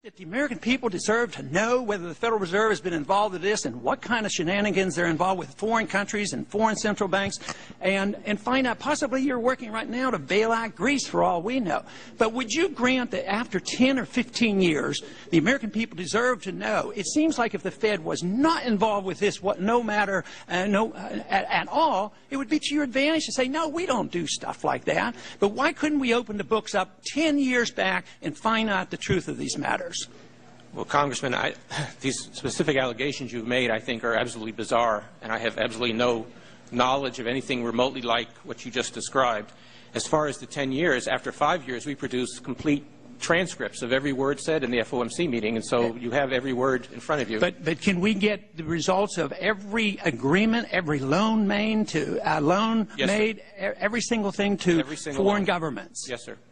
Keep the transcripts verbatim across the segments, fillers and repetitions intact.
That the American people deserve to know whether the Federal Reserve has been involved in this and what kind of shenanigans they're involved with foreign countries and foreign central banks, and, and find out possibly you're working right now to bail out Greece for all we know. But would you grant that after ten or fifteen years, the American people deserve to know? It seems like if the Fed was not involved with this, what, no matter uh, no, uh, at, at all, it would be to your advantage to say, no, we don't do stuff like that. But why couldn't we open the books up ten years back and find out the truth of these matters? Well, Congressman, I, these specific allegations you've made, I think, are absolutely bizarre, and I have absolutely no knowledge of anything remotely like what you just described. As far as the ten years, after five years, we produced complete transcripts of every word said in the F O M C meeting, and so you have every word in front of you. But, but can we get the results of every agreement, every loan made to uh, loan yes, made, sir. every single thing to every single foreign loan. governments? Yes, sir.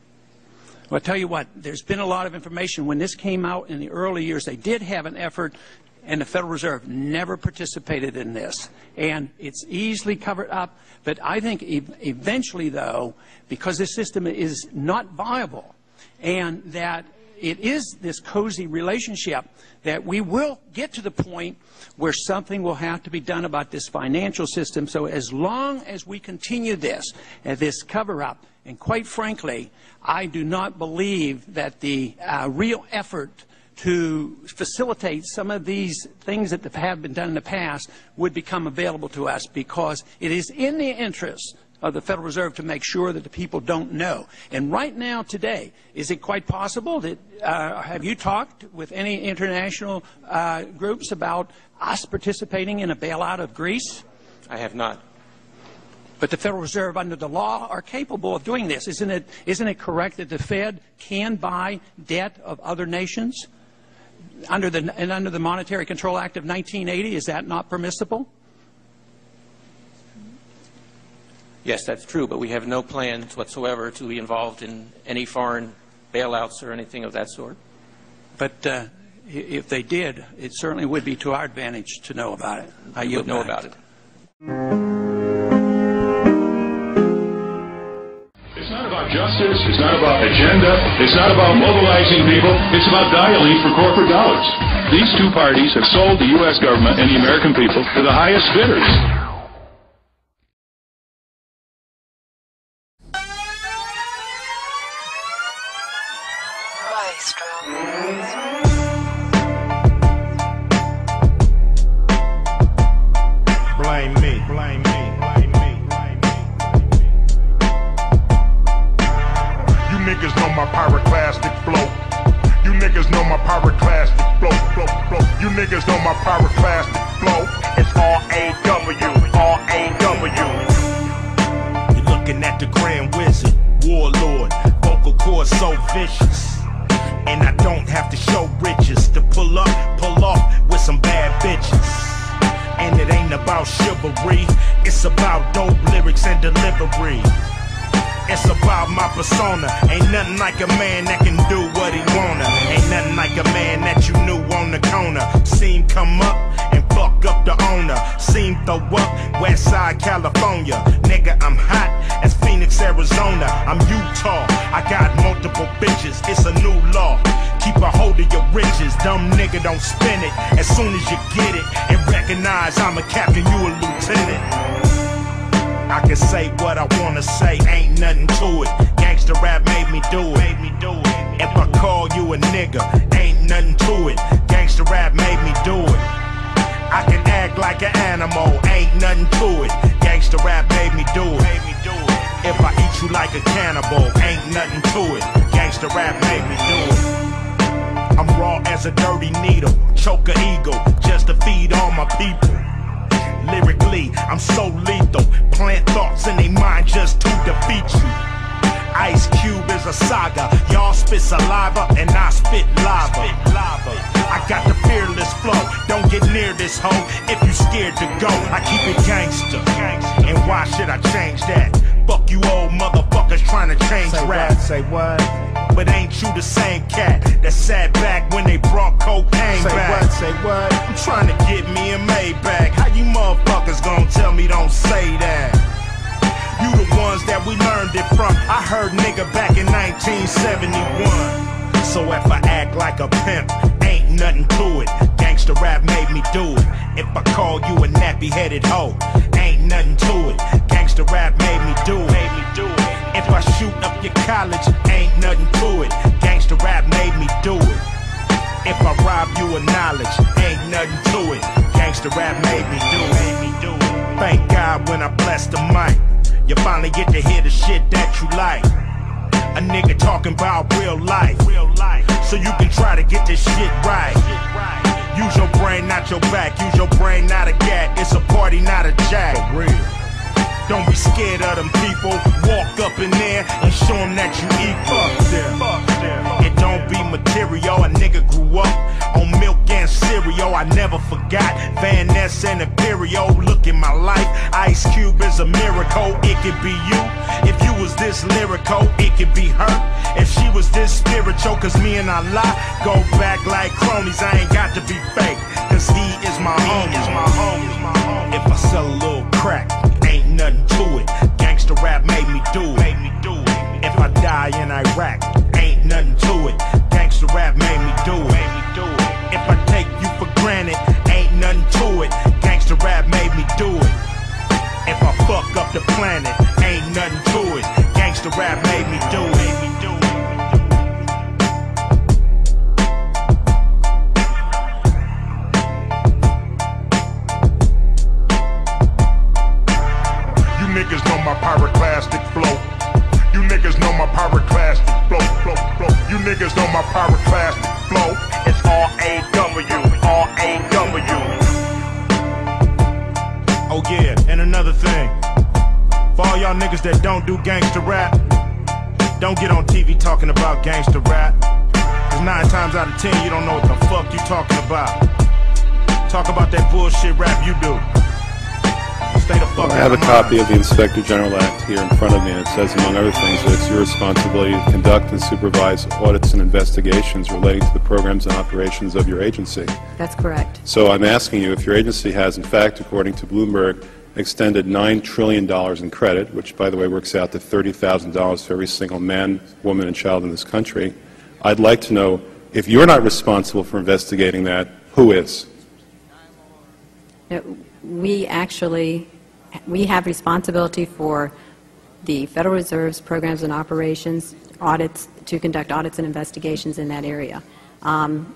Well, I'll tell you what, there's been a lot of information. When this came out in the early years, they did have an effort, and the Federal Reserve never participated in this. And it's easily covered up. But I think e eventually, though, because this system is not viable, and that it is this cozy relationship, that we will get to the point where something will have to be done about this financial system. So as long as we continue this, uh, this cover-up, and quite frankly, I do not believe that the uh, real effort to facilitate some of these things that have been done in the past would become available to us, because it is in the interest of the Federal Reserve to make sure that the people don't know. And right now, today, is it quite possible that, uh, have you talked with any international uh, groups about us participating in a bailout of Greece? I have not. But the Federal Reserve, under the law, are capable of doing this. Isn't it, isn't it correct that the Fed can buy debt of other nations? Under the, and under the Monetary Control Act of nineteen eighty, is that not permissible? Yes, that's true, but we have no plans whatsoever to be involved in any foreign bailouts or anything of that sort. But uh, if they did, it certainly would be to our advantage to know about it. I You would know about it. It's not about justice, it's not about agenda, it's not about mobilizing people, it's about dialing for corporate dollars. These two parties have sold the U S government and the American people to the highest bidders. Blame me, blame me, blame me, blame me. You niggas know my pyroclastic flow. You niggas know my pyroclastic flow, flow, flow. You niggas know my pyroclastic flow. It's R A W, R A W. You're looking at the Grand Wizard, Warlord, vocal cords so vicious. And I don't have to show riches to pull up, pull off with some bad bitches. And it ain't about chivalry, it's about dope lyrics and delivery. It's about my persona. Ain't nothing like a man that can do what he wanna. Ain't nothing like a man that you knew on the corner. Seen come up and fuck up the owner. Seen throw up Westside California. Nigga, I'm hot as Phoenix, Arizona. I'm Utah, I got multiple bitches. It's a new law. Keep a hold of your riches. Dumb nigga, don't spin it as soon as you get it. And recognize I'm a captain, you a lieutenant. I can say what I wanna say, ain't nothing to it. Gangsta rap made me do it. Made me do it. If I call you a nigga, ain't nothing to it. Gangsta rap made me do it. I can act like an animal, ain't nothing to it. Gangsta rap made me do it. Made me do it. If I eat you like a cannibal, ain't nothing to it. Gangsta rap made me do it. I'm raw as a dirty needle, choke a eagle, just to feed all my people. Lyrically, I'm so lethal. Plant thoughts in their mind just to defeat you. Ice Cube is a saga. Y'all spit saliva and I spit lava. I got the fearless flow. Don't get near this hoe if you scared to go. I keep it gangster. And why should I change that? Fuck you old motherfuckers trying to change rap. Say what? But ain't you the same cat that sat back when they brought cocaine say back? What, say what? I'm trying to get me a Maybach. How you motherfuckers gonna tell me don't say that? You the ones that we learned it from. I heard nigga back in nineteen seventy-one. So if I act like a pimp, ain't nothing to it. Gangsta rap made me do it. If I call you a nappy-headed hoe, ain't nothing to it. Gangsta rap made me do it. Made me do it. If I shoot up your college, ain't nothing to it. Gangsta rap made me do it. If I rob you of knowledge, ain't nothing to it. Gangsta rap made me do it. Made me do it. Thank God when I bless the mic, you finally get to hear the shit that you like. A nigga talking about real life, real life. So you can try to get this shit right. Use your brain, not your back. Use your brain, not a gat. It's a party, not a jack. For real. Don't be scared of them people. Walk up in there and show them that you equal. It don't be material. A nigga grew up on milk and cereal. I never forgot Van Ness and Imperial. Look in my life, Ice Cube is a miracle. It could be you. If you was this lyrical, it could be her. If she was this spiritual, cause me and Allah go back like cronies. I ain't got to be fake, cause he is my homie. Is my homie. If I sell a little crack, ain't nothing to it. Gangsta rap made me do it. Made me do it. If I die in Iraq, ain't nothing to it. Gangsta rap made me do it. Made me do it. If I take you for granted, ain't nothing to it. Gangsta rap made me do it. If I fuck up the planet, ain't nothing to it. Gangsta rap made me do it. Made me do it. Niggas know my pyroclastic flow. You niggas know my pyroclastic flow, flow, flow. You niggas know my pyroclastic flow. It's R A W, R A W. Oh yeah, and another thing. For all y'all niggas that don't do gangster rap, don't get on T V talking about gangster rap. Cause nine times out of ten you don't know what the fuck you talking about. Talk about that bullshit rap you do. Well, I have a copy of the Inspector General Act here in front of me, and it says, among other things, that it's your responsibility to conduct and supervise audits and investigations relating to the programs and operations of your agency. That's correct. So I'm asking you if your agency has, in fact, according to Bloomberg, extended nine trillion dollars in credit, which, by the way, works out to thirty thousand dollars for every single man, woman, and child in this country. I'd like to know, if you're not responsible for investigating that, who is? No, we actually... We have responsibility for the Federal Reserve's programs and operations, audits, to conduct audits and investigations in that area. Um,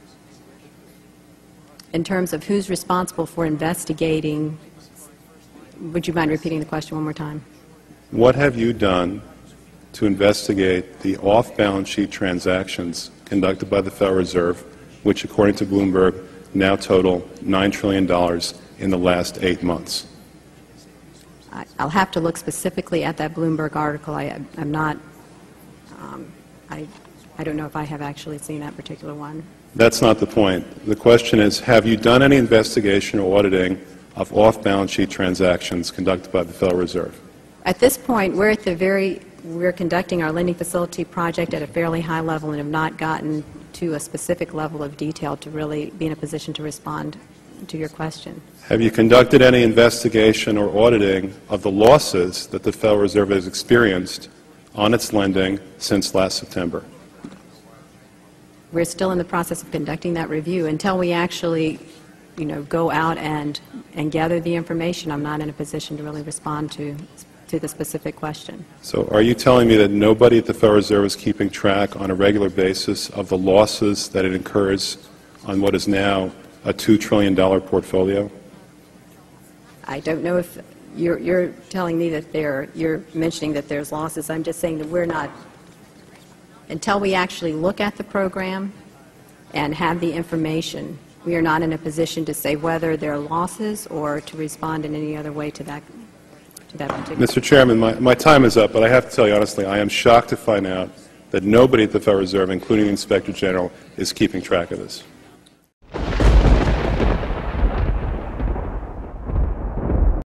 in terms of who's responsible for investigating, would you mind repeating the question one more time? What have you done to investigate the off-balance sheet transactions conducted by the Federal Reserve, which, according to Bloomberg, now total nine trillion dollars in the last eight months? I'll have to look specifically at that Bloomberg article. I, I'm not, um, I, I don't know if I have actually seen that particular one. That's not the point. The question is, have you done any investigation or auditing of off-balance sheet transactions conducted by the Federal Reserve? At this point, we're at the very, we're conducting our lending facility project at a fairly high level and have not gotten to a specific level of detail to really be in a position to respond to your question. Have you conducted any investigation or auditing of the losses that the Federal Reserve has experienced on its lending since last September? We're still in the process of conducting that review. Until we actually, you know, go out and, and gather the information, I'm not in a position to really respond to, to the specific question. So are you telling me that nobody at the Federal Reserve is keeping track on a regular basis of the losses that it incurs on what is now a two trillion dollar portfolio? I don't know if you're, you're telling me that there, you're mentioning that there's losses. I'm just saying that we're not, until we actually look at the program and have the information, we are not in a position to say whether there are losses or to respond in any other way to that, to that particular. Mister Chairman, my, my time is up, but I have to tell you honestly, I am shocked to find out that nobody at the Federal Reserve, including the Inspector General, is keeping track of this.